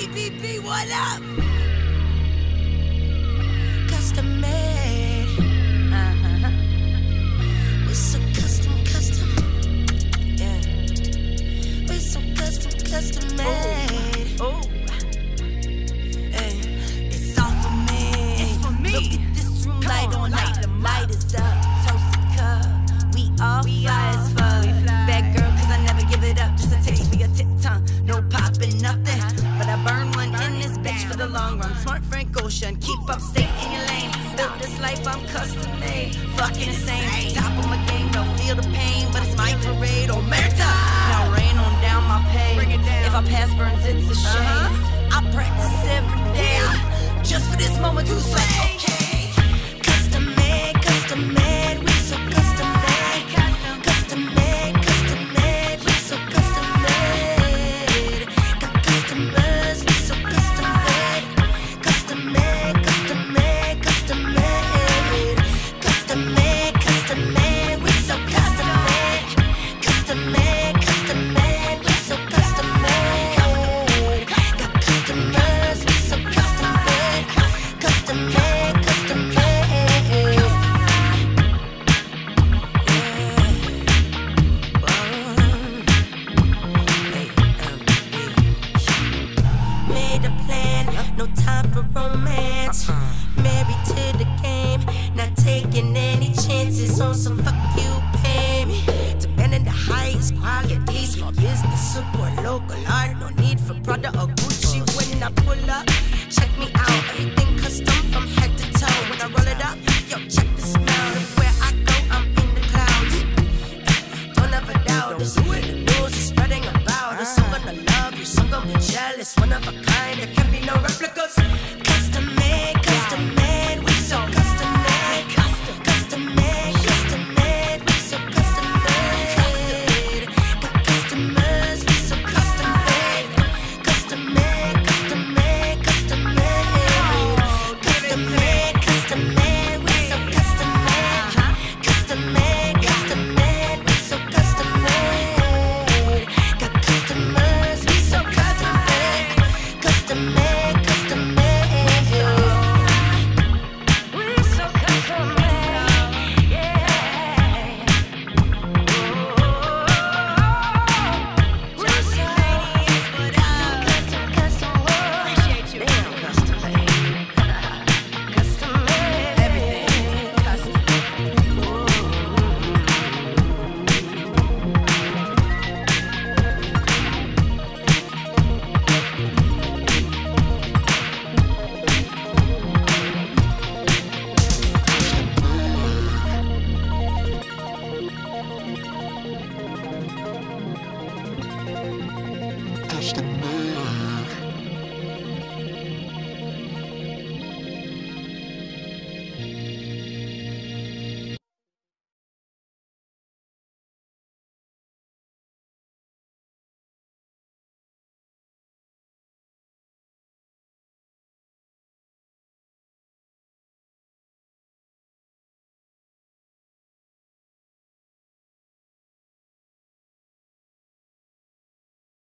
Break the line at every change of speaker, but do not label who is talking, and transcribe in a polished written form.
BBB, what up? Custom made. We're so custom. Yeah. We're so custom made. Oh. Hey. It's all for me. It's for me. Look at this room, light on light. The light is up. Toast the cup. We all fly as fuck. Bad girl, cause I never give it up. Just a taste for your tip tongue. No popping nothing. But I burn one in this bitch for the long run. Smart Frank Ocean. Keep up, stay in your lane. Built this life, I'm custom made. Fucking insane. Top of my game, don't feel the pain. But it's my parade, omerta. Now rain on down my pay. If I pass burns, it's a shame. I practice every day. Just for this moment to say, okay. Custom made, we so custom made. Custom made, we so custom made. Got customers, we so custom made. Custom made, custom made, custom made. Custom made, we so custom made. Custom made, we so custom made. Got customers, we so custom made. Custom made, custom made. Made a plan, no time for romance. Married to the game, not taking any chances on some fuck you pay me. Demanding the highest quality, small business support, local art. No need for Prada or Gucci when I pull up. Check me out, everything custom from head to toe. When I roll it up, yo, check the smell. Everywhere I go, I'm in the clouds. Don't ever doubt us. The news is spreading about us. I'm gonna love you, some gonna be jealous. One of a kind, there can be no replicas.